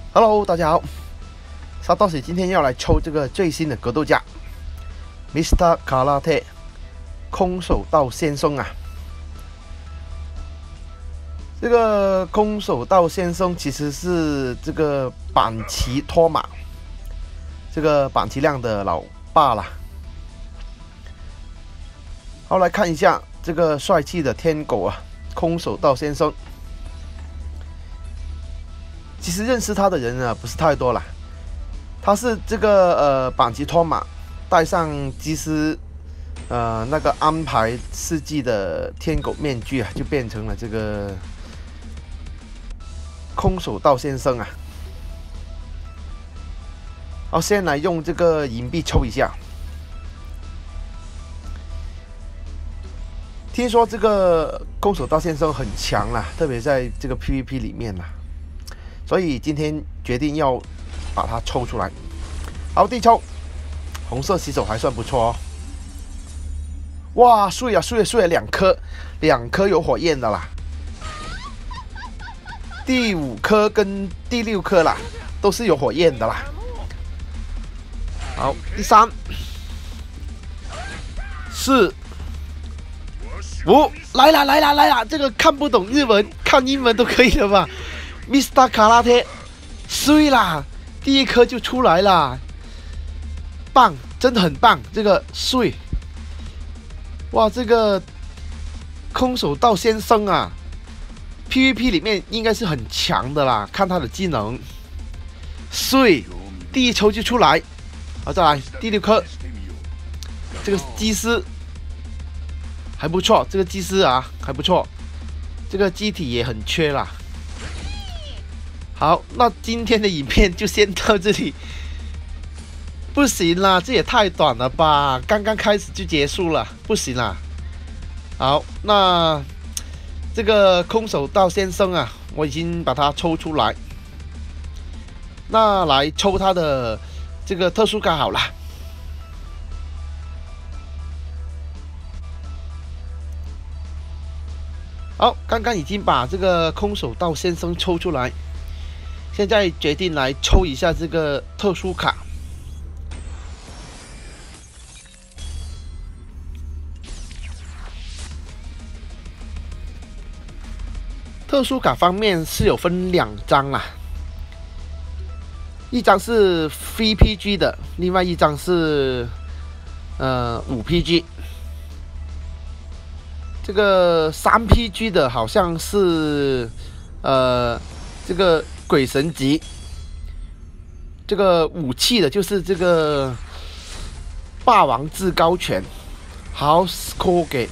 Hello， 大家好，沙道喜今天要来抽这个最新的格斗家 Mr. Karate 空手道先生啊。这个空手道先生其实是这个板崎托马，这个板崎亮的老爸啦。好，来看一下这个帅气的天狗啊，空手道先生。其实认识他的人呢不是太多了，他是这个板崎托马戴上基斯那个安排世纪的天狗面具啊，就变成了这个空手道先生啊。好，先来用这个银币抽一下。听说这个空手道先生很强啦，特别在这个 PVP 里面啦。所以今天决定要把它抽出来。好，第一抽，红色洗手还算不错哦。哇，碎啊碎啊碎啊，两颗有火焰的啦。第5颗跟第6颗啦，都是有火焰的啦。好，第3、4、5，来啦！这个看不懂日文，看英文都可以了吧？Mr. Karate， 碎啦，第1颗就出来啦，棒，真的很棒，这个碎，哇，这个空手道先生啊 ，PVP 里面应该是很强的啦，看他的技能，碎，第1抽就出来，好，再来第6颗，这个基斯还不错，这个基斯啊还不错，这个机体也很缺啦。好，那今天的影片就先到这里。不行啦，这也太短了吧！刚刚开始就结束了，不行啦。好，那这个空手道先生啊，我已经把它抽出来。那来抽他的这个特殊卡好了。好，刚刚已经把这个空手道先生抽出来。现在决定来抽一下这个特殊卡。特殊卡方面是有分2张啦，一张是 3PG 的，另外一张是5PG。这个3PG 的好像是这个鬼神级，这个武器的就是这个霸王至高拳 House Koge。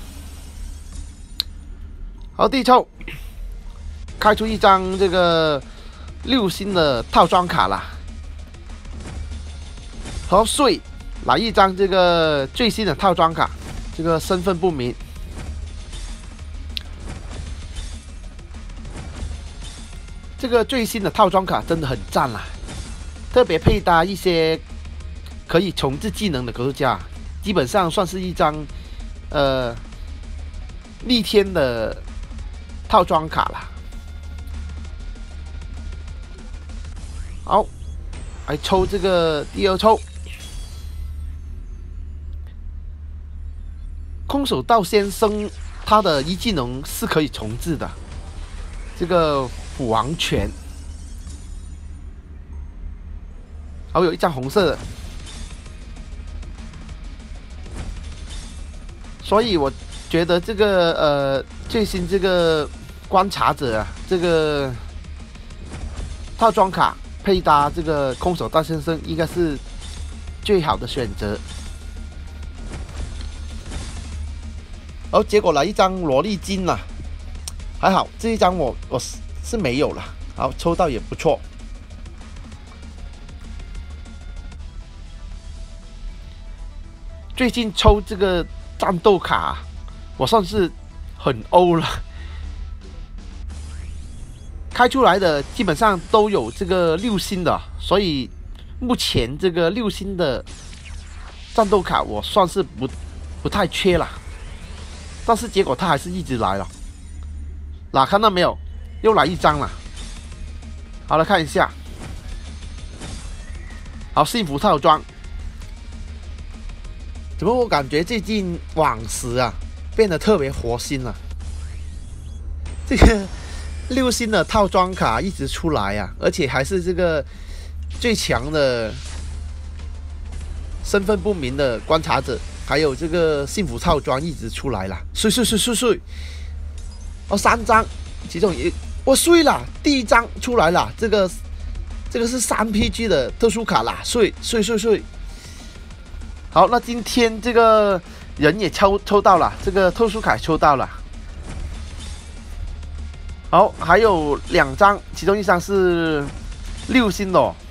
好，第一抽开出一张这个6星的套装卡啦。好，碎，来一张这个最新的套装卡，这个身份不明。这个最新的套装卡真的很赞啦，特别配搭一些可以重置技能的格斗家，基本上算是一张逆天的套装卡啦。好，来抽这个第2抽，空手道先生他的一技能是可以重置的，这个虎王拳。好，有一张红色的，所以我觉得这个最新这个观察者啊，这个套装卡配搭这个空手道先生应该是最好的选择。而结果来一张萝莉金啦，还好这一张我是没有了。好，抽到也不错。最近抽这个战斗卡，我算是很欧了。开出来的基本上都有这个6星的，所以目前这个6星的战斗卡我算是不太缺了。但是结果他还是一直来了。看到没有？又来一张了。好，来看一下， 好，幸福套装。怎么我感觉最近网石啊变得特别活心了？这个6星的套装卡一直出来啊，而且还是这个最强的身份不明的观察者，还有这个幸福套装一直出来了，碎！哦，3张，其中我碎了，第1张出来了，这个是3PG 的特殊卡啦，碎！好，那今天这个人也抽到了，这个特殊卡抽到了。好，还有2张，其中1张是6星的哦。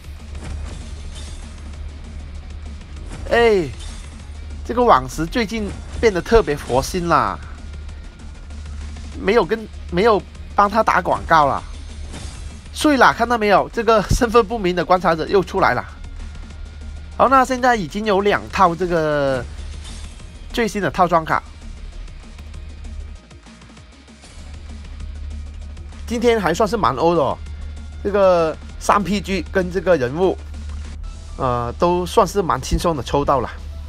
哎，这个网石最近变得特别佛心啦，没有帮他打广告啦，碎啦，看到没有？这个身份不明的观察者又出来了。好，那现在已经有2套这个最新的套装卡。今天还算是蛮欧的哦，这个3PG 跟这个人物，都算是蛮轻松的抽到了。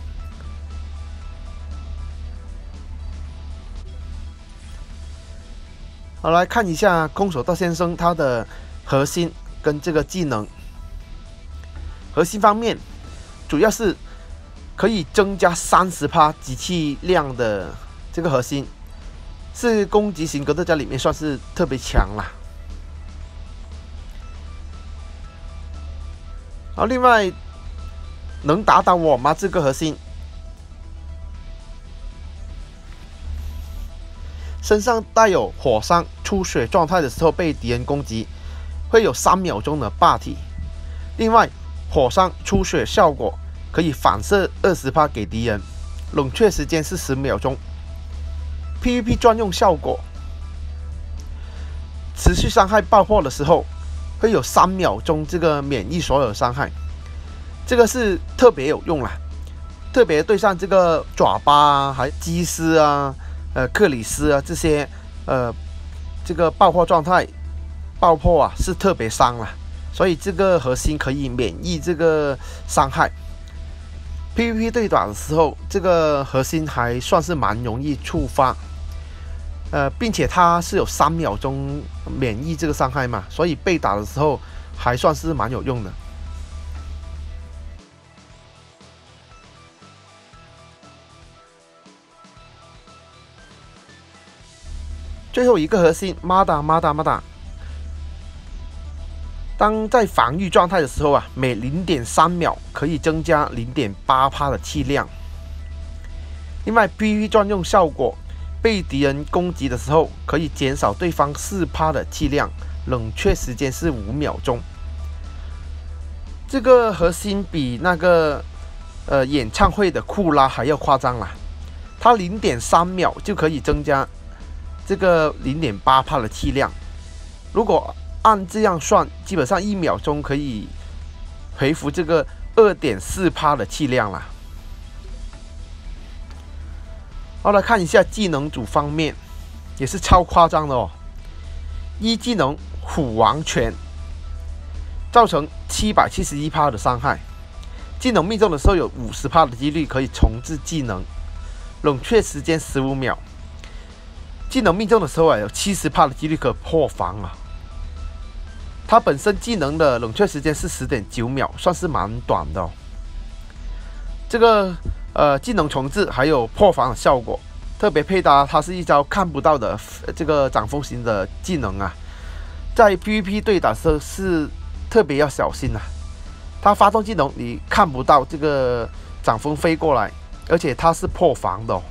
好，来看一下空手道先生他的核心跟这个技能。核心方面，主要是可以增加30%机器量的这个核心，是攻击型格斗家里面算是特别强啦。好，另外能打倒我吗？这个核心身上带有火伤出血状态的时候被敌人攻击，会有3秒钟的霸体。另外，火伤出血效果可以反射20%给敌人，冷却时间是10秒钟。PVP 专用效果，持续伤害爆破的时候会有3秒钟这个免疫所有伤害，这个是特别有用啦，特别对上这个爪巴啊、还基斯啊、克里斯啊这些这个爆破状态爆破啊是特别伤啦，所以这个核心可以免疫这个伤害。PVP 对打的时候，这个核心还算是蛮容易触发。并且它是有3秒钟免疫这个伤害嘛，所以被打的时候还算是蛮有用的。最后一个核心马达，当在防御状态的时候啊，每 0.3 秒可以增加 0.8% 的气量。另外 PVP 专用效果，被敌人攻击的时候，可以减少对方4%的气量，冷却时间是5秒钟。这个核心比那个演唱会的库拉还要夸张啦，它 0.3 秒就可以增加这个 0.8% 的气量。如果按这样算，基本上1秒钟可以回复这个 2.4% 的气量啦。好，来看一下技能组方面，也是超夸张的哦。1技能虎王拳，造成771%的伤害，技能命中的时候有50%的几率可以重置技能，冷却时间15秒。技能命中的时候有70%的几率可破防啊。它本身技能的冷却时间是10.9秒，算是蛮短的哦。这个技能重置还有破防的效果，特别配搭它是一招看不到的这个掌风型的技能啊，在 PVP 对打的时候是特别要小心啊。它发动技能你看不到这个掌风飞过来，而且它是破防的哦。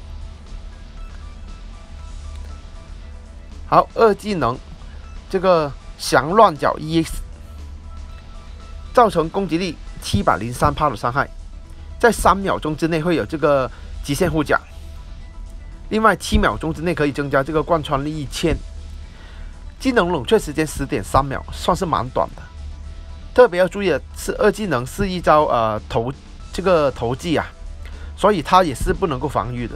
好，2技能这个降乱脚 EX， 造成攻击力703%的伤害。在3秒钟之内会有这个极限护甲，另外7秒钟之内可以增加这个贯穿力1000，技能冷却时间10.3秒，算是蛮短的。特别要注意的是，2技能是一招投技啊，所以它也是不能够防御的。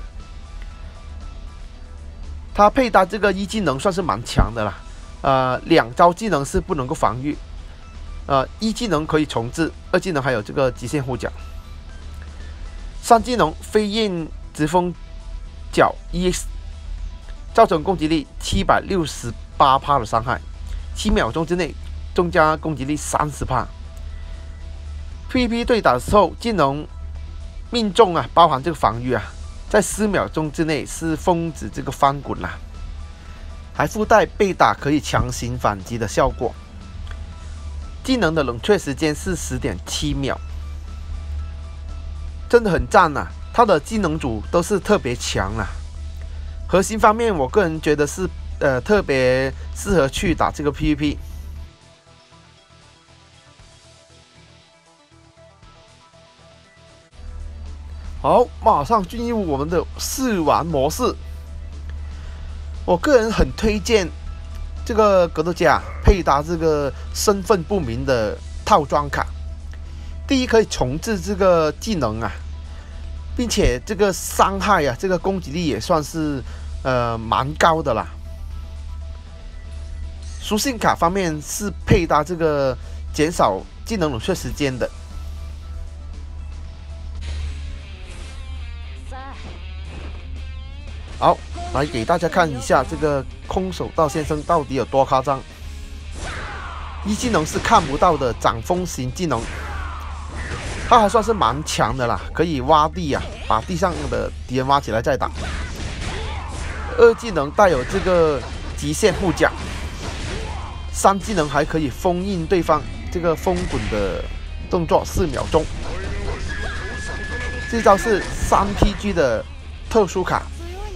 它配搭这个1技能算是蛮强的啦，2招技能是不能够防御， 一技能可以重置，二技能还有这个极限护甲，三技能飞燕直风脚 EX， 造成攻击力768%的伤害，7秒钟之内增加攻击力30%。PVP 对打的时候，技能命中啊，包含这个防御啊，在4秒钟之内是封止这个翻滚啦，还附带被打可以强行反击的效果。技能的冷却时间是10.7秒，真的很赞啊！它的技能组都是特别强啊。核心方面，我个人觉得是特别适合去打这个 PVP。好，马上进入我们的试玩模式。我个人很推荐这个格斗家配搭这个身份不明的套装卡。第一，可以重置这个技能啊，并且这个伤害啊，这个攻击力也算是蛮高的啦。属性卡方面是配搭这个减少技能冷却时间的。好，来给大家看一下这个空手道先生到底有多夸张。一技能是看不到的掌风型技能，它还算是蛮强的啦，可以挖地啊，把地上的敌人挖起来再打。二技能带有这个极限护甲，三技能还可以封印对方这个风滚的动作4秒钟。这招是3PG 的特殊卡。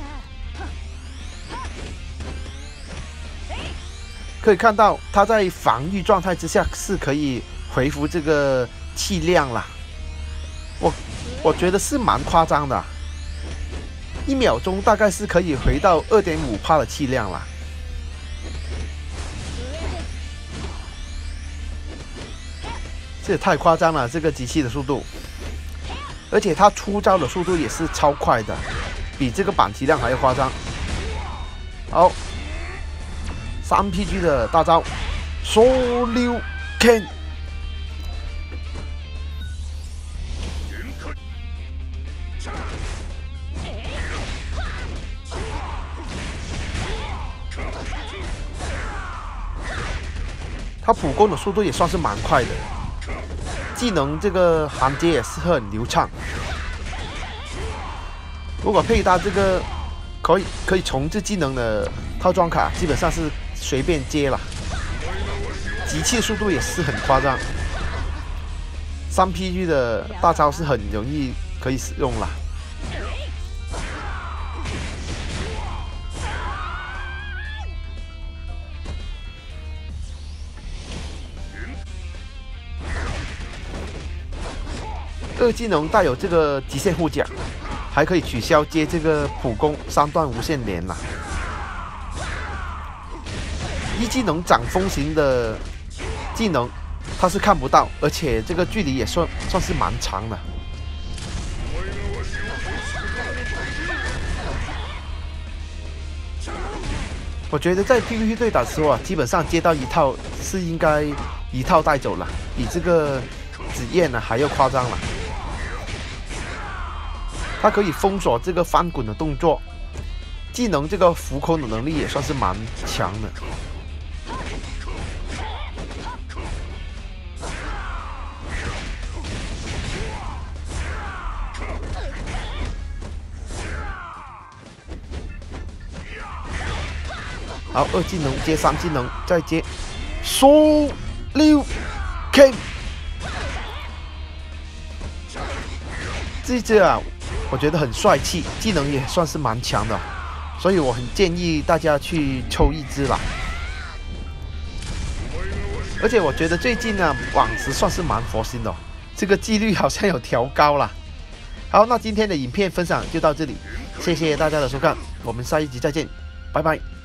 可以看到，它在防御状态之下是可以回复这个气量啦。我觉得是蛮夸张的，1秒钟大概是可以回到2.5%的气量啦。这也太夸张了，这个机器的速度，而且它出招的速度也是超快的，比这个板体量还要夸张。好。3PG 的大招，Shoryuken Ken， 他普攻的速度也算是蛮快的，技能这个衔接也是很流畅。如果配搭这个可以重置技能的套装卡，基本上是随便接了，集气速度也是很夸张。3PG 的大招是很容易可以使用了。二技能带有这个极限护甲，还可以取消接这个普攻3段无限连啦。一技能掌风型的技能，它是看不到，而且这个距离也算是蛮长的。我觉得在 PVP 对打的时候啊，基本上接到一套是应该一套带走了，比这个紫焰呢还要夸张了。它可以封锁这个翻滚的动作，技能这个浮空的能力也算是蛮强的。好，二技能接3技能，再接Shoryuken Ken。这一只啊，我觉得很帅气，技能也算是蛮强的，所以我很建议大家去抽一只啦。而且我觉得最近呢，网时算是蛮佛心的，这个几率好像有调高了。好，那今天的影片分享就到这里，谢谢大家的收看，我们下一集再见，拜拜。